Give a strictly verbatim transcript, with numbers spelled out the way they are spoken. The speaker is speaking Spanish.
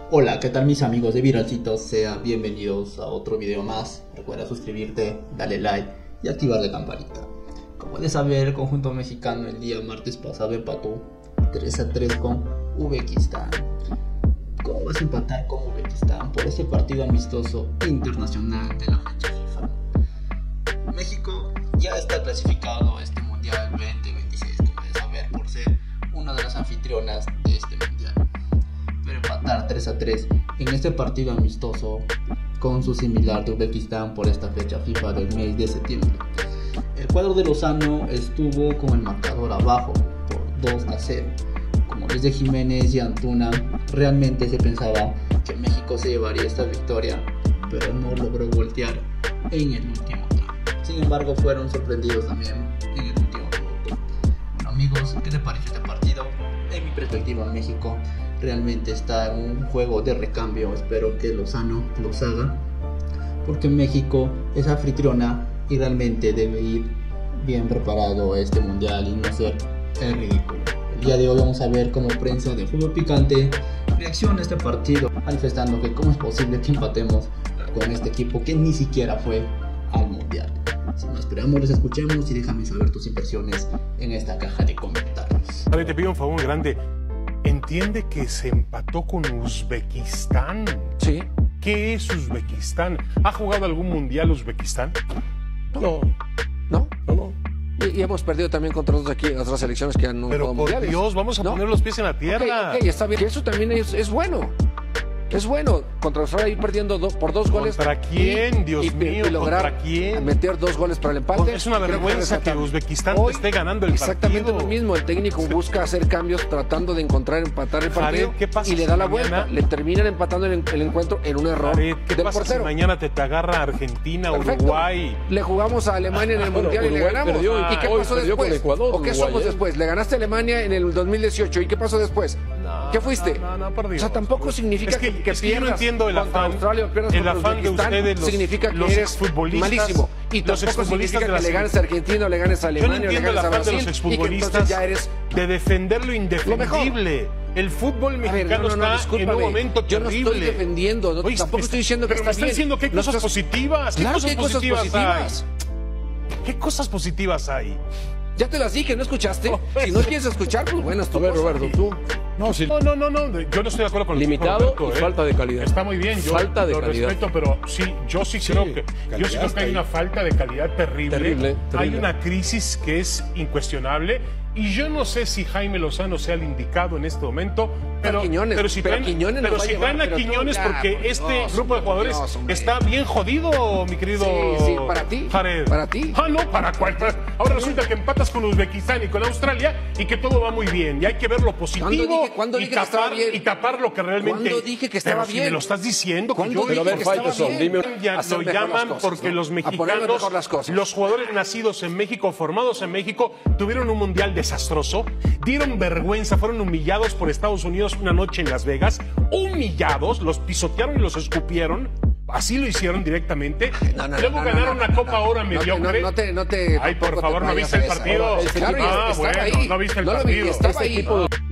Hola, ¿qué tal mis amigos de Viralcitos? Sean bienvenidos a otro video más. Recuerda suscribirte, darle like y activar la campanita. Como puedes saber, el conjunto mexicano el día martes pasado empató tres a tres con Uzbekistán. ¿Cómo vas a empatar con Uzbekistán por este partido amistoso internacional de la fecha FIFA? México ya está clasificado a este Mundial veinte veintiséis, como puedes saber, por ser una de las anfitrionas de este Mundial. Pero empatar tres a tres en este partido amistoso con su similar de Uzbekistán por esta fecha FIFA del mes de septiembre. El cuadro de Lozano estuvo con el marcador abajo por dos a cero. Como desde Jiménez y Antuna, realmente se pensaba que México se llevaría esta victoria, pero no logró voltear en el último tramo. Sin embargo, fueron sorprendidos también en el último minuto. Bueno, amigos, ¿qué te pareció este partido? En mi perspectiva, México realmente está en un juego de recambio. Espero que Lozano los haga, porque México es anfitriona y realmente debe ir bien preparado a este mundial y no ser el ridículo. El día de hoy vamos a ver cómo prensa de fútbol picante reacciona a este partido, manifestando que cómo es posible que empatemos con este equipo que ni siquiera fue al mundial. Sin más preámbulos, les escuchemos y déjame saber tus impresiones en esta caja de comentarios. A ver, te pido un favor grande. ¿Entiende que se empató con Uzbekistán? Sí. ¿Qué es Uzbekistán? ¿Ha jugado algún mundial Uzbekistán? No. ¿No? No, no. Y, y hemos perdido también contra otros aquí, otras selecciones que han Pero jugado por mundiales. Dios, vamos a ¿No? poner los pies en la tierra. Ok, ok, está bien. Eso también es, es bueno. Es bueno. Contra Australia ir perdiendo do, por dos goles. ¿Contra quién? Y, Dios y, mío, y lograr ¿contra quién? meter dos goles para el empate. Es una Creo vergüenza que rescatable. Uzbekistán Hoy, esté ganando el exactamente partido. lo mismo. El técnico busca hacer cambios tratando de encontrar empatar el partido. Jared, ¿qué pasa y le si da la mañana- vuelta. Le terminan empatando el, el encuentro en un error Jared, ¿qué del pasa portero. si mañana te, te agarra Argentina, Perfecto. Uruguay? Le jugamos a Alemania en el Bueno, Mundial y le Uruguay ganamos. perdió y ¿Y qué hoy pasó perdió después? con Ecuador, ¿O qué Uruguay, somos ¿eh? después? Le ganaste a Alemania en el dos mil dieciocho. ¿Y qué pasó después? No, ¿Qué fuiste? no, no, por Dios. O sea, tampoco significa Es que, que, que es que yo no pierdas entiendo el contra afán, Australia o pierdas el contra afán de Uzbekistán, ustedes, los, significa que los eres exfutbolistas, malísimo. Y los tampoco exfutbolistas significa de la que le ganes a Argentina o le ganes a Yo no Alemania o le entiendo el ganes a afán de Brasil los y que entonces exfutbolistas ya eres... de defender lo indefendible. El fútbol A ver, mexicano no, no, no, está en discúlpame. un momento Yo no terrible. estoy defendiendo, no, Oye, tampoco me- estoy diciendo que pero está me están bien. diciendo que hay No cosas estás- positivas. ¿Qué Claro cosas que hay cosas positivas, positivas. hay? ¿Qué cosas positivas hay? Ya te las dije, ¿no escuchaste? Oh, Si no quieres escuchar, pues bueno, es tu A ver, cosa. Roberto, tú. No, sí. No, no, no, no. Yo no estoy de acuerdo con lo que dijo Limitado Roberto, y ¿eh? falta de calidad. Está muy bien, yo Falta de lo calidad. respeto, pero sí, yo sí, Sí, creo que yo calidad sí creo que está hay ahí. una falta de calidad terrible. Terrible, Hay terrible. una crisis que es incuestionable y yo no sé si Jaime Lozano sea el indicado en este momento, pero, Quiñones, pero si pero traen, Quiñones pero nos va a si llevar, traen a pero tú, Quiñones ya, porque por este Dios, grupo de por jugadores Dios, hombre. está bien jodido, mi querido Sí, sí, para ti, Jared. para ti. Ah, no, para cuál. Para- Ahora resulta que empatas con Uzbekistán y con Australia y que todo va muy bien y hay que ver lo positivo dije- cuándo y, dije que estaba tapar, bien? y tapar lo que realmente. ¿Cuándo dije que estaba Pero si bien? me lo estás diciendo, que ¿Cuándo yo dije Pero a ver, que estaba Faitelson, bien? dime. ya Hacer lo mejor las llaman cosas, porque ¿no? los A ponerle mexicanos, mejor las cosas. los jugadores nacidos en México, formados en México, tuvieron un mundial desastroso, dieron vergüenza, fueron humillados por Estados Unidos una noche en Las Vegas, humillados, los pisotearon y los escupieron. Así lo hicieron directamente. No, no, Luego no, no, ganaron no, una no, Copa no, Oro no te- mediocre. No, no te, no te, Ay, por tampoco te favor, ¿no vayas viste a el esa. partido? Claro, Ah, estaba bueno, ahí. no viste el No lo vi, partido. estaba Este ahí. equipo de-